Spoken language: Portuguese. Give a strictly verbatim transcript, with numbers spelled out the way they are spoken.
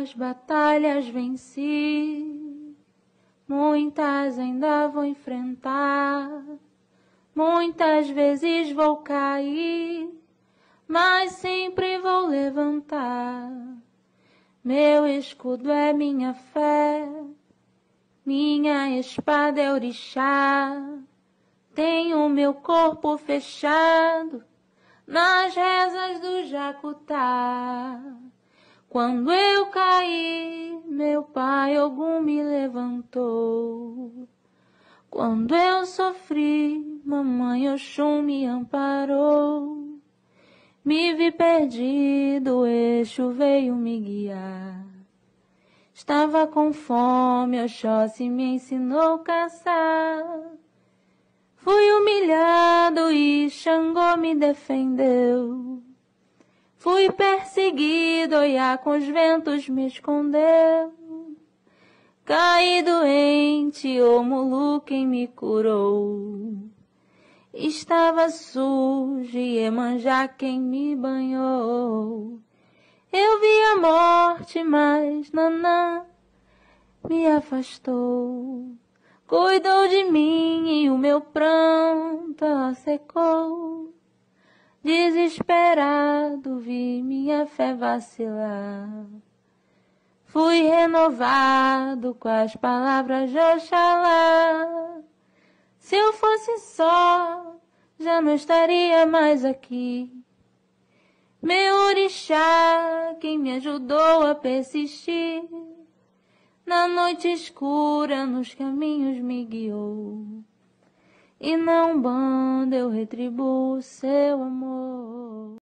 Muitas batalhas venci, muitas ainda vou enfrentar, muitas vezes vou cair, mas sempre vou levantar. Meu escudo é minha fé, minha espada é orixá. Tenho meu corpo fechado nas rezas do Jacutá. Quando eu caí, meu pai Ogum me levantou. Quando eu sofri, mamãe Oxum me amparou. Me vi perdido, o Exu veio me guiar. Estava com fome, Oxóssi me ensinou a caçar. Fui humilhado e Xangô me defendeu. Fui perseguido, Oiá com os ventos me escondeu. Caí doente, Omulu quem me curou. Estava sujo, Iemanjá quem me banhou. Eu vi a morte, mas Nanã me afastou. Cuidou de mim e o meu pranto secou. Desesperado vi minha fé vacilar. Fui renovado com as palavras de Oxalá. Se eu fosse só, já não estaria mais aqui. Meu orixá, quem me ajudou a persistir, na noite escura, nos caminhos me guiou. E na Umbanda eu retribuo seu amor.